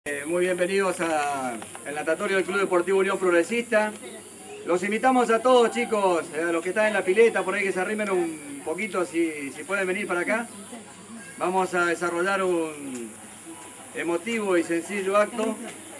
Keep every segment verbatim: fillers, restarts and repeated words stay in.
Eh, muy bienvenidos al natatorio del Club Deportivo Unión Progresista. Los invitamos a todos, chicos, a los que están en la pileta, por ahí que se arrimen un poquito, si, si pueden venir para acá. Vamos a desarrollar un emotivo y sencillo acto.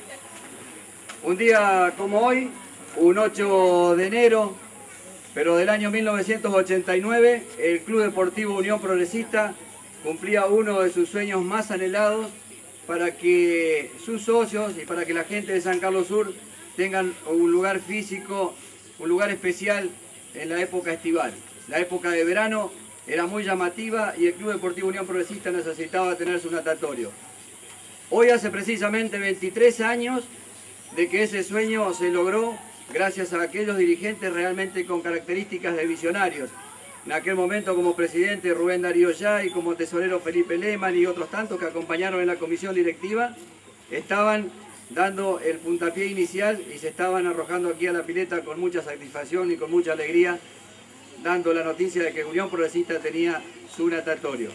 Un día como hoy, un ocho de enero, pero del año mil novecientos ochenta y nueve, el Club Deportivo Unión Progresista cumplía uno de sus sueños más anhelados, para que sus socios y para que la gente de San Carlos Sur tengan un lugar físico, un lugar especial en la época estival. La época de verano era muy llamativa y el Club Deportivo Unión Progresista necesitaba tener su natatorio. Hoy hace precisamente veintitrés años de que ese sueño se logró gracias a aquellos dirigentes realmente con características de visionarios. En aquel momento como presidente Rubén Darío Yay, como tesorero Felipe Lehmann y otros tantos que acompañaron en la comisión directiva, estaban dando el puntapié inicial y se estaban arrojando aquí a la pileta con mucha satisfacción y con mucha alegría, dando la noticia de que Unión Progresista tenía su natatorio.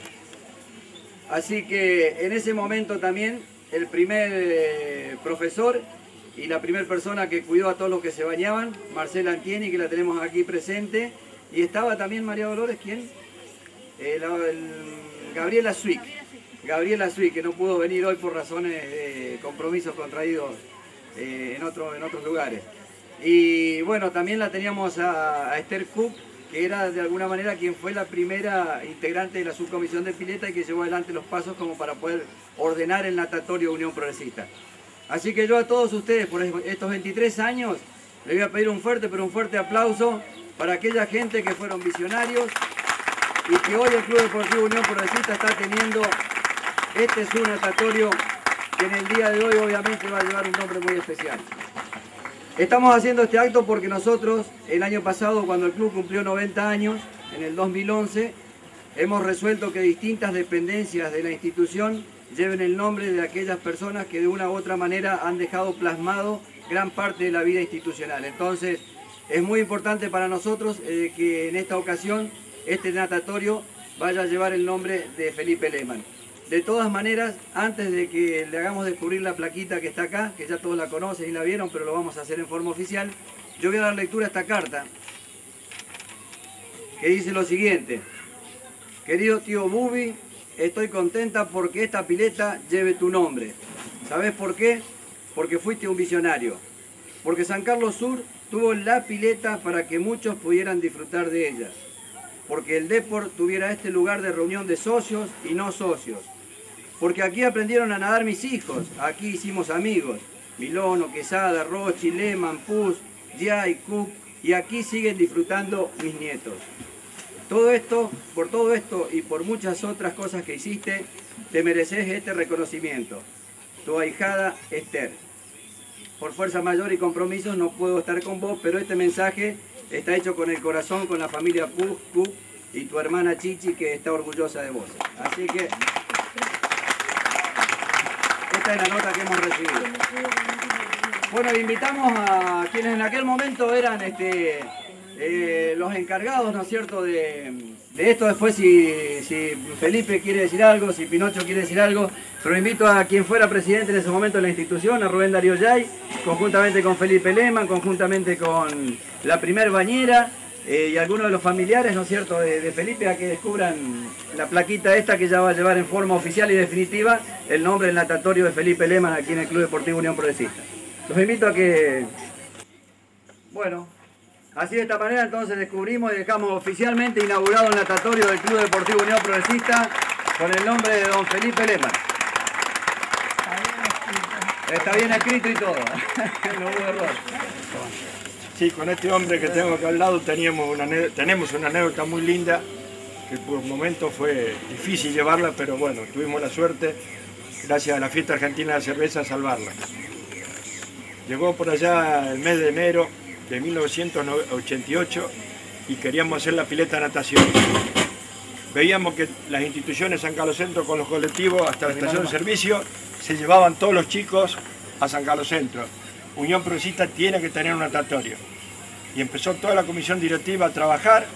Así que en ese momento también el primer eh, profesor y la primera persona que cuidó a todos los que se bañaban, Marcela Antieni, que la tenemos aquí presente. Y estaba también María Dolores, ¿quién? Eh, la, el, Gabriela Zwick. Gabriela Zwick, que no pudo venir hoy por razones de compromisos contraídos eh, en, otro, en otros lugares. Y bueno, también la teníamos a, a Esther Cook, que era de alguna manera quien fue la primera integrante de la subcomisión de pileta y que llevó adelante los pasos como para poder ordenar el natatorio Unión Progresista. Así que yo a todos ustedes, por estos veintitrés años, les voy a pedir un fuerte, pero un fuerte aplauso para aquella gente que fueron visionarios y que hoy el Club Deportivo Unión Progresista está teniendo este su natatorio que en el día de hoy obviamente va a llevar un nombre muy especial. Estamos haciendo este acto porque nosotros el año pasado, cuando el club cumplió noventa años, en el dos mil once, hemos resuelto que distintas dependencias de la institución lleven el nombre de aquellas personas que de una u otra manera han dejado plasmado gran parte de la vida institucional. Entonces, es muy importante para nosotros eh, que en esta ocasión este natatorio vaya a llevar el nombre de Felipe Lehmann. De todas maneras, antes de que le hagamos descubrir la plaquita que está acá, que ya todos la conocen y la vieron, pero lo vamos a hacer en forma oficial, yo voy a dar lectura a esta carta, que dice lo siguiente: querido tío Bubi, estoy contenta porque esta pileta lleve tu nombre. ¿Sabés por qué? Porque fuiste un visionario. Porque San Carlos Sur tuvo la pileta para que muchos pudieran disfrutar de ella. Porque el Depor tuviera este lugar de reunión de socios y no socios. Porque aquí aprendieron a nadar mis hijos, aquí hicimos amigos. Milono, Quesada, Rochi, Lehmann, Puz, Yay, Cook, y aquí siguen disfrutando mis nietos. Todo esto, por todo esto y por muchas otras cosas que hiciste, te mereces este reconocimiento. Tu ahijada Esther. Por fuerza mayor y compromisos no puedo estar con vos, pero este mensaje está hecho con el corazón, con la familia Puz, Cook y tu hermana Chichi, que está orgullosa de vos. Así que esta es la nota que hemos recibido. Bueno, invitamos a quienes en aquel momento eran este, eh, los encargados, ¿no es cierto?, de, de esto. Después si, si Felipe quiere decir algo, si Pinocho quiere decir algo, pero invito a quien fuera presidente en ese momento de la institución, a Rubén Darío Yay, conjuntamente con Felipe Lehmann, conjuntamente con la primer bañera eh, y algunos de los familiares, ¿no es cierto?, de, de Felipe, a que descubran la plaquita esta que ya va a llevar en forma oficial y definitiva el nombre del natatorio de Felipe Lehmann aquí en el Club Deportivo Unión Progresista. Los invito a que... Bueno, así de esta manera entonces descubrimos y dejamos oficialmente inaugurado el natatorio del Club Deportivo Unión Progresista con el nombre de don Felipe Lehmann. Está bien escrito y todo, no hubo error. Sí, con este hombre que tengo acá al lado teníamos una, tenemos una anécdota muy linda, que por momentos fue difícil llevarla, pero bueno, tuvimos la suerte, gracias a la Fiesta Argentina de la Cerveza, salvarla. Llegó por allá el mes de enero de mil novecientos ochenta y ocho y queríamos hacer la pileta de natación. Veíamos que las instituciones San Carlos Centro con los colectivos hasta la estación de servicio se llevaban todos los chicos a San Carlos Centro. Unión Progresista tiene que tener un natatorio. Y empezó toda la comisión directiva a trabajar.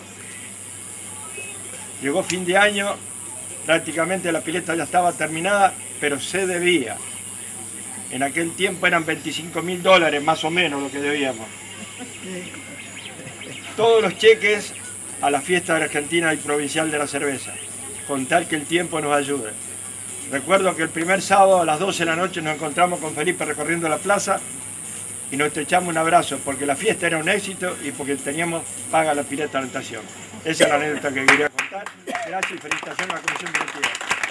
Llegó fin de año, prácticamente la pileta ya estaba terminada, pero se debía. En aquel tiempo eran veinticinco mil dólares más o menos lo que debíamos. Todos los cheques a la fiesta argentina y provincial de la cerveza, con tal que el tiempo nos ayude. Recuerdo que el primer sábado a las doce de la noche nos encontramos con Felipe recorriendo la plaza y nos echamos un abrazo porque la fiesta era un éxito y porque teníamos paga la pileta de natación. Esa es la anécdota que quería contar. Gracias y felicitaciones a la Comisión Directiva.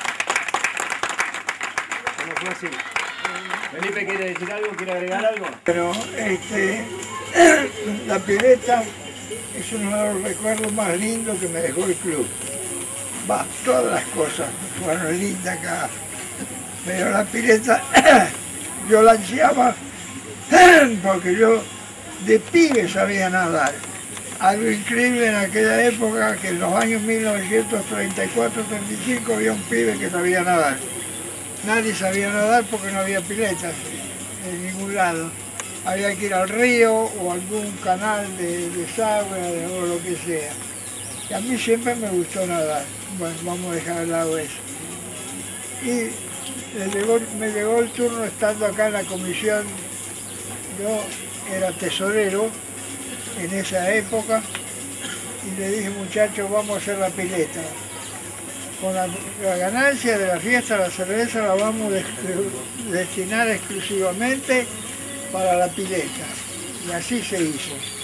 ¿Cómo fue así? Felipe, ¿quiere decir algo? ¿Quiere agregar algo? Pero este, la pileta es uno de los recuerdos más lindos que me dejó el club. Va, todas las cosas fueron lindas acá, pero la pileta yo la ansiaba porque yo de pibe sabía nadar. Algo increíble en aquella época, que en los años mil novecientos treinta y cuatro treinta y cinco había un pibe que sabía nadar. Nadie sabía nadar porque no había piletas en ningún lado. Había que ir al río o algún canal de desagüe o lo que sea. Y a mí siempre me gustó nadar. Bueno, vamos a dejar de lado eso. Y me llegó, me llegó el turno estando acá en la comisión. Yo era tesorero en esa época y le dije, muchachos, vamos a hacer la pileta. Con la, la ganancia de la fiesta, la cerveza la vamos a destinar exclusivamente para la pileta. Y así se hizo.